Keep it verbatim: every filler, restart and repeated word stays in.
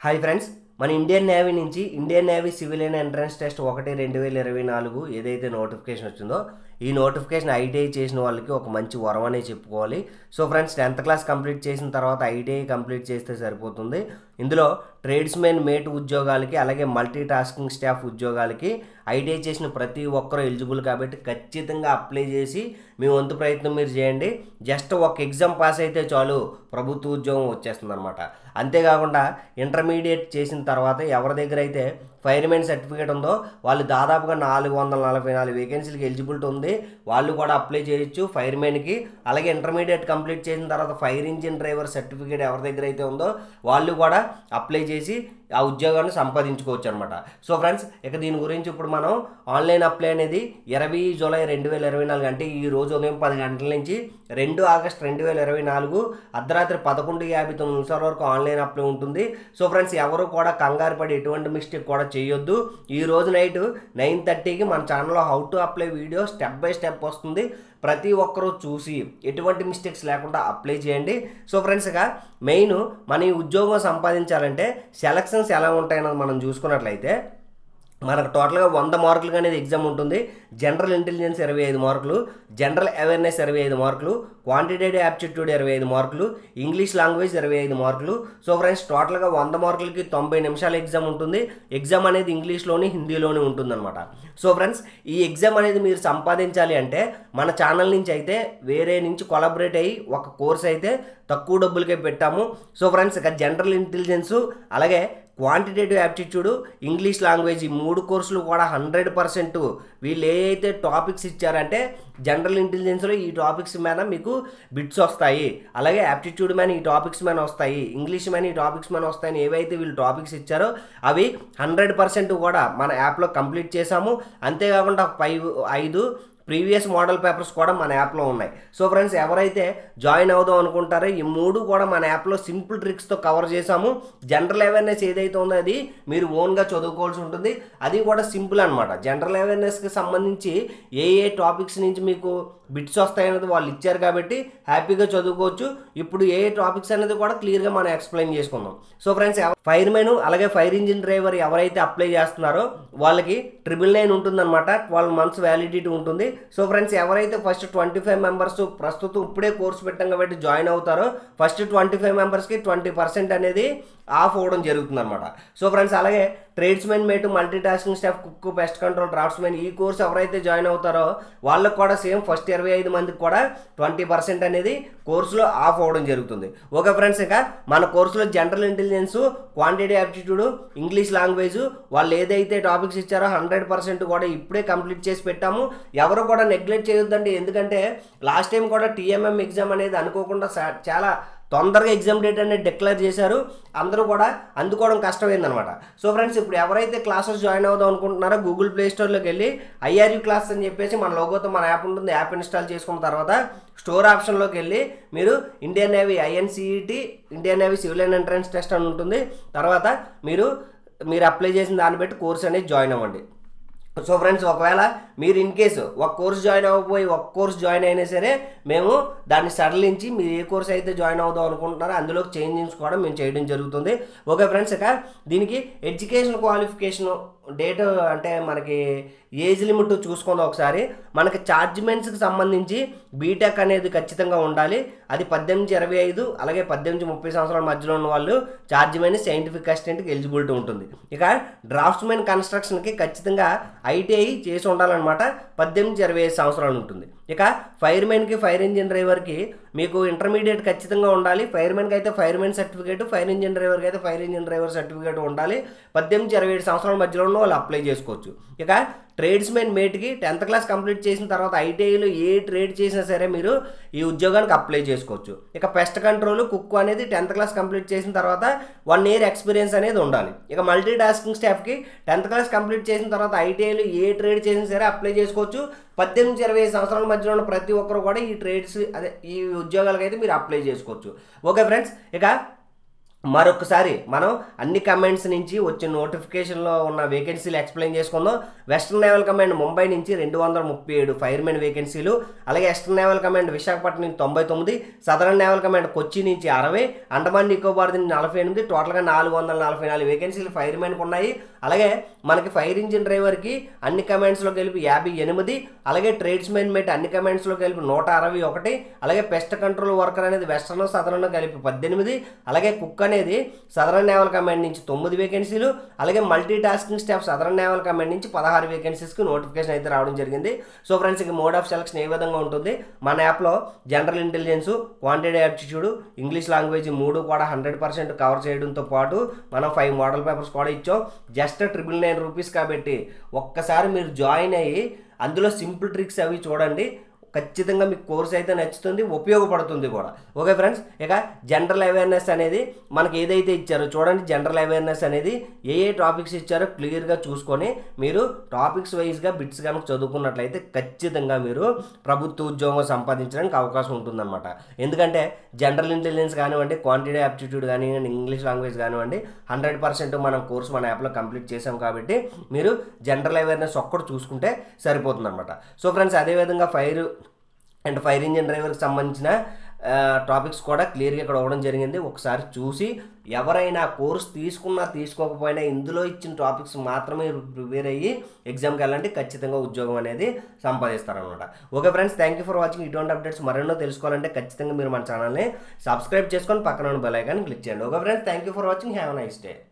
Hi friends, మన Indian Navy నుంచి Indian Navy civilian entrance test ఒకటి రెండు వేల ఇరవై నాలుగు ఏదైతే నోటిఫికేషన్ వచ్చిందో ఈ నోటిఫికేషన్ ఐటీఐ చేసిన వాళ్ళకి ఒక మంచి వరం అనే చెప్పుకోవాలి. So friends, tenth class complete చేసిన తర్వాత ఐటీఐ కంప్లీట్ చేస్తే సరిపోతుంది. ఇందులో ట్రేడ్స్మెన్ మేట్ ఉద్యోగాలకి అలాగే మల్టీ టాస్కింగ్ స్టాఫ్ ఉద్యోగాలకి ఐటీఐ చేసిన ప్రతి ఒక్కరూ ఎలిజిబుల్ కాబట్టి ఖచ్చితంగా అప్లై చేసి మీ వంతు ప్రయత్నం మీరు చేయండి. జస్ట్ ఒక ఎగ్జామ్ పాస్ అయితే చాలు, ప్రభుత్వ ఉద్యోగం వచ్చేస్తుంది అనమాట. అంతేకాకుండా ఇంటర్మీడియట్ చేసిన తర్వాత ఎవరి దగ్గర అయితే ఫైర్మెన్ సర్టిఫికేట్ ఉందో వాళ్ళు దాదాపుగా నాలుగు వందల నలభై నాలుగు వేకెన్సీలకి ఎలిజిబిలిటీ ఉంది, వాళ్ళు కూడా అప్లై చేయొచ్చు ఫైర్మెన్కి. అలాగే ఇంటర్మీడియట్ కంప్లీట్ చేసిన తర్వాత ఫైర్ ఇంజిన్ డ్రైవర్ సర్టిఫికేట్ ఎవరి దగ్గర అయితే ఉందో వాళ్ళు కూడా అప్లై చేసి ఆ ఉద్యోగాన్ని సంపాదించుకోవచ్చు అనమాట. సో ఫ్రెండ్స్, ఇక దీని గురించి ఇప్పుడు మనం ఆన్లైన్ అప్లై అనేది ఇరవై జూలై రెండు వేల ఇరవై నాలుగు అంటే ఈ రోజు ఉదయం పది గంటల నుంచి రెండు ఆగస్ట్ రెండు వేల ఇరవై నాలుగు అర్ధరాత్రి పదకొండు యాభై తొమ్మిది నిమిషాల వరకు ఆన్లైన్ అప్లై ఉంటుంది. సో ఫ్రెండ్స్, ఎవరు కూడా కంగారు పడి ఎటువంటి మిస్టేక్ కూడా చేయొద్దు. ఈ రోజు నైట్ నైన్ థర్టీకి మన ఛానల్లో how to apply video step by step వస్తుంది. ప్రతి ఒక్కరూ చూసి ఎటువంటి మిస్టేక్స్ లేకుండా అప్లై చేయండి. సో ఫ్రెండ్స్, ఇక మెయిన్ మన ఈ ఉద్యోగం సంపాదించాలంటే సెలక్షన్స్ ఎలా ఉంటాయన్నది మనం చూసుకున్నట్లయితే మనకు టోటల్గా వంద మార్కులు అనేది ఎగ్జామ్ ఉంటుంది. జనరల్ ఇంటెలిజెన్స్ ఇరవై ఐదు మార్కులు, జనరల్ అవేర్నెస్ ఇరవై ఐదు మార్కులు, క్వాంటిటేటివ్ యాప్టిట్యూడ్ ఇరవై ఐదు మార్కులు, ఇంగ్లీష్ లాంగ్వేజ్ ఇరవై ఐదు మార్కులు. సో ఫ్రెండ్స్, టోటల్గా వంద మార్కులకి తొంభై నిమిషాల ఎగ్జామ్ ఉంటుంది. ఎగ్జామ్ అనేది ఇంగ్లీష్లోని హిందీలోని ఉంటుందన్నమాట. సో ఫ్రెండ్స్, ఈ ఎగ్జామ్ అనేది మీరు సంపాదించాలి అంటే మన ఛానల్ నుంచి అయితే వేరే నుంచి కొలాబరేట్ అయ్యి ఒక కోర్స్ అయితే తక్కువ డబ్బులకే పెట్టాము. సో ఫ్రెండ్స్, ఇక జనరల్ ఇంటెలిజెన్సు అలాగే క్వాంటిటేటివ్ యాప్టిట్యూడ్ ఇంగ్లీష్ లాంగ్వేజ్ ఈ మూడు కోర్సులు కూడా హండ్రెడ్ పర్సెంట్ వీళ్ళు ఏ అయితే టాపిక్స్ ఇచ్చారంటే జనరల్ ఇంటెలిజెన్స్లో ఈ టాపిక్స్ మీద మీకు బిట్స్ వస్తాయి, అలాగే యాప్టిట్యూడ్ మీద ఈ టాపిక్స్ మీద వస్తాయి, ఇంగ్లీష్ మీద ఈ టాపిక్స్ మీద వస్తాయని ఏవైతే వీళ్ళు టాపిక్స్ ఇచ్చారో అవి హండ్రెడ్ పర్సెంట్ కూడా మన యాప్లో కంప్లీట్ చేసాము. అంతేకాకుండా ఫైవ్ ఐదు ప్రీవియస్ మోడల్ పేపర్స్ కూడా మన యాప్లో ఉన్నాయి. సో ఫ్రెండ్స్, ఎవరైతే జాయిన్ అవుదాం అనుకుంటారో ఈ మూడు కూడా మన యాప్లో సింపుల్ ట్రిక్స్తో కవర్ చేసాము. జనరల్ అవేర్నెస్ ఏదైతే ఉందో అది మీరు ఓన్గా చదువుకోవాల్సి ఉంటుంది. అది కూడా సింపుల్ అనమాట. జనరల్ అవేర్నెస్కి సంబంధించి ఏ ఏ టాపిక్స్ నుంచి మీకు బిట్స్ వస్తాయనేది వాళ్ళు ఇచ్చారు కాబట్టి హ్యాపీగా చదువుకోవచ్చు. ఇప్పుడు ఏ టాపిక్స్ అనేది కూడా క్లియర్గా మనం ఎక్స్ప్లెయిన్ చేసుకుందాం. సో ఫ్రెండ్స్, ఫైర్మెన్ అలాగే ఫైర్ ఇంజిన్ డ్రైవర్ ఎవరైతే అప్లై చేస్తున్నారో వాళ్ళకి ట్రిపుల్ నైన్ ఉంటుందన్నమాట. ట్వెల్వ్ మంత్స్ వ్యాలిడిటీ ఉంటుంది. సో ఫ్రెండ్స్, ఎవరైతే ఫస్ట్ ట్వంటీ ఫైవ్ మెంబర్స్ ప్రస్తుతం ఇప్పుడే కోర్సు పెట్టాం కాబట్టి జాయిన్ అవుతారో ఫస్ట్ ట్వంటీ ఫైవ్ మెంబర్స్కి ట్వంటీ పర్సెంట్ అనేది ఆఫ్ అవ్వడం జరుగుతుంది అనమాట. సో ఫ్రెండ్స్, అలాగే tradesman mate multi tasking staff cook pest control draftsman ఈ కోర్సు ఎవరైతే జాయిన్ అవుతారో వాళ్ళకు కూడా సేమ్ ఫస్ట్ ఇరవై ఐదు మందికి కూడా ట్వంటీ పర్సెంట్ అనేది కోర్సులో ఆఫ్ అవ్వడం జరుగుతుంది. ఓకే ఫ్రెండ్స్, ఇక మన కోర్సులో general intelligence, quantity aptitude, English language వాళ్ళు ఏదైతే టాపిక్స్ ఇచ్చారో హండ్రెడ్ పర్సెంట్ కూడా ఇప్పుడే కంప్లీట్ చేసి పెట్టాము. ఎవరు కూడా నెగ్లెక్ట్ చేయొద్దండి. ఎందుకంటే లాస్ట్ టైం కూడా టీఎంఎం ఎగ్జామ్ అనేది అనుకోకుండా చాలా తొందరగా ఎగ్జామ్ డేట్ అనేది డిక్లేర్ చేశారు. అందరూ కూడా అందుకోవడం కష్టమైందనమాట. సో ఫ్రెండ్స్, ఇప్పుడు ఎవరైతే క్లాసెస్ జాయిన్ అవుదాం అనుకుంటున్నారో గూగుల్ ప్లే స్టోర్లోకి వెళ్ళి ఐఆర్యూ క్లాస్ అని చెప్పేసి మన లోగోతో మన యాప్ ఉంటుంది. యాప్ ఇన్స్టాల్ చేసుకున్న తర్వాత స్టోర్ ఆప్షన్లోకి వెళ్ళి మీరు Indian Navy INCET Indian Navy civilian entrance test అని ఉంటుంది. తర్వాత మీరు మీరు అప్లై చేసిన దాన్ని బట్టి కోర్స్ అనేది జాయిన్ అవ్వండి. సో ఫ్రెండ్స్, ఒకవేళ మీరు ఇన్ కేసు ఒక కోర్స్ జాయిన్ అవ్వబోయి ఒక కోర్స్ జాయిన్ అయినా సరే మేము దాన్ని సడలించి మీరు ఏ కోర్స్ అయితే జాయిన్ అవుదాం అనుకుంటున్నారో అందులోకి చేంజెస్ కూడా మేము చేయడం జరుగుతుంది. ఓకే ఫ్రెండ్స్, ఇక దీనికి ఎడ్యుకేషన్ క్వాలిఫికేషన్ డేట్ అంటే మనకి ఏజ్ లిమిట్ చూసుకుందాం ఒకసారి. మనకి చార్జ్మెంట్స్కి సంబంధించి బీటెక్ అనేది ఖచ్చితంగా ఉండాలి. అది పద్దెనిమిది ఇరవై ఐదు అలాగే పద్దెనిమిది ముప్పై సంవత్సరాల మధ్యలో ఉన్న వాళ్ళు చార్జ్మెన్ సైంటిఫిక్ అసిస్టెంట్కి ఎలిజిబిలిటీ ఉంటుంది. ఇక డ్రాఫ్ట్స్మెన్ కన్స్ట్రక్షన్కి ఖచ్చితంగా ఐటీఐ చేసి ఉండాలన్నమాట. పద్దెనిమిది ఇరవై ఐదు సంవత్సరాలు ఉంటుంది. ఇక ఫైర్మెన్కి ఫైర్ ఇంజిన్ డ్రైవర్కి మీకు ఇంటర్మీడియట్ ఖచ్చితంగా ఉండాలి. ఫైర్మెన్కి అయితే ఫైర్మెన్ సర్టిఫికేట్, ఫైర్ ఇంజిన్ డ్రైవర్కి అయితే ఫైర్ ఇంజిన్ డ్రైవర్ సర్టిఫికేట్ ఉండాలి. పద్దెనిమిది ఇరవై ఏడు సంవత్సరాల మధ్యలో ఉన్న వాళ్ళు అప్లై చేసుకోవచ్చు. ఇక ట్రేడ్స్మెన్ మేట్కి టెన్త్ క్లాస్ కంప్లీట్ చేసిన తర్వాత ఐటీఐలో ఏ ట్రేడ్ చేసినా సరే మీరు ఈ ఉద్యోగానికి అప్లై చేసుకోవచ్చు. ఇక పెస్ట్ కంట్రోల్ కుక్ అనేది టెన్త్ క్లాస్ కంప్లీట్ చేసిన తర్వాత వన్ ఇయర్ ఎక్స్పీరియన్స్ అనేది ఉండాలి. ఇక మల్టీ టాస్కింగ్ స్టాఫ్కి టెన్త్ క్లాస్ కంప్లీట్ చేసిన తర్వాత ఐటీఐలో ఏ ట్రేడ్ చేసినా సరే అప్లై చేసుకోవచ్చు. పద్దెనిమిది ఇరవై ఐదు సంవత్సరాల మధ్యలో ఉన్న ప్రతి ఒక్కరు కూడా ఈ ట్రేడ్స్ అదే ఈ ఉద్యోగాలకు అయితే మీరు అప్లై చేసుకోవచ్చు. ఓకే ఫ్రెండ్స్, ఇక మరొకసారి మనం అన్ని కమెంట్స్ నుంచి వచ్చిన నోటిఫికేషన్లో ఉన్న వేకెన్సీలు ఎక్స్ప్లెయిన్ చేసుకుందాం. వెస్టర్న్ నేవల్ కమాండ్ ముంబై నుంచి రెండు వందల ముప్పై ఏడు ఫైర్మెన్ వేకెన్సీలు, అలాగే వెస్టర్న్ నేవల్ కమాండ్ విశాఖపట్నం నుంచి తొంభై తొమ్మిది, సదరన్ నేవల్ కమాండ్ కొచ్చి నుంచి అరవై, అండమాన్ నికోబార్ నుంచి నలభై ఎనిమిది, టోటల్గా నాలుగు వందల నలభై నాలుగు వేకెన్సీలు ఫైర్మెన్కి ఉన్నాయి. అలాగే మనకి ఫైర్ ఇంజిన్ డ్రైవర్కి అన్ని కమాండ్స్లో కలిపి యాభై ఎనిమిది, అలాగే ట్రేడ్స్మెన్ మేట్ అన్ని కమాండ్స్లో కలిపి నూట అరవై ఒకటి, అలాగే పెస్ట్ కంట్రోల్ వర్కర్ అనేది వెస్టర్న్ సదరన్ కలిపి పద్దెనిమిది, అలాగే కుక్ అనేది సదరన్ నేవల్ కమాండ్ నుంచి తొమ్మిది వేకెన్సీలు, అలాగే multi tasking staff southern naval command నుంచి పదహారు వేకెన్సీస్కి నోటిఫికేషన్ అయితే రావడం జరిగింది. సో ఫ్రెండ్స్, ఇక మోడ్ ఆఫ్ సెలక్షన్ ఏ విధంగా ఉంటుంది, మన యాప్లో general intelligence, quantity aptitude, English language మూడు కూడా హండ్రెడ్ పర్సెంట్ కవర్ చేయడంతో పాటు మనం ఫైవ్ మోడల్ పేపర్స్ కూడా ఇచ్చాం. జస్ట్ ట్రిపుల్ నైన్ రూపీస్ కాబట్టి ఒక్కసారి మీరు జాయిన్ అయ్యి అందులో సింపుల్ ట్రిక్స్ అవి చూడండి. ఖచ్చితంగా మీకు కోర్స్ అయితే నచ్చుతుంది, ఉపయోగపడుతుంది కూడా. ఓకే ఫ్రెండ్స్, ఇక జనరల్ అవేర్నెస్ అనేది మనకి ఏదైతే ఇచ్చారో చూడండి. జనరల్ అవేర్నెస్ అనేది ఏ ఏ టాపిక్స్ ఇచ్చారో క్లియర్గా చూసుకొని మీరు టాపిక్స్ వైజ్గా బిట్స్ కనుక చదువుకున్నట్లయితే ఖచ్చితంగా మీరు ప్రభుత్వ ఉద్యోగం సంపాదించడానికి అవకాశం ఉంటుందన్నమాట. ఎందుకంటే జనరల్ ఇంటెలిజెన్స్ కానివ్వండి, క్వాంటిటీ యాప్టిట్యూడ్ కానివ్వండి, ఇంగ్లీష్ లాంగ్వేజ్ కానివ్వండి, హండ్రెడ్ పర్సెంట్ మనం కోర్స్ మన యాప్లో కంప్లీట్ చేసాం కాబట్టి మీరు జనరల్ అవేర్నెస్ ఒక్కటి చూసుకుంటే సరిపోతుంది అనమాట. సో ఫ్రెండ్స్, అదేవిధంగా ఫైర్ అండ్ ఫైర్ ఇంజిన్ డ్రైవర్కి సంబంధించిన టాపిక్స్ కూడా క్లియర్గా ఇక్కడ ఇవ్వడం జరిగింది. ఒకసారి చూసి ఎవరైనా కోర్స్ తీసుకున్నా తీసుకోకపోయినా ఇందులో ఇచ్చిన టాపిక్స్ మాత్రమే ప్రిపేర్ అయ్యి ఎగ్జామ్కి వెళ్ళాలంటే ఖచ్చితంగా ఉద్యోగం అనేది సంపాదిస్తారనమాట. Okay friends, thank you for watching. ఇటువంటి అప్డేట్స్ మరెన్నో తెలుసుకోవాలంటే ఖచ్చితంగా మీరు మన ఛానల్ని సబ్స్క్రైబ్ చేసుకొని పక్కన ఉన్న బెల్ ఐకాన్ క్లిక్ చేయండి. Okay friends, thank you for watching. Have a nice day.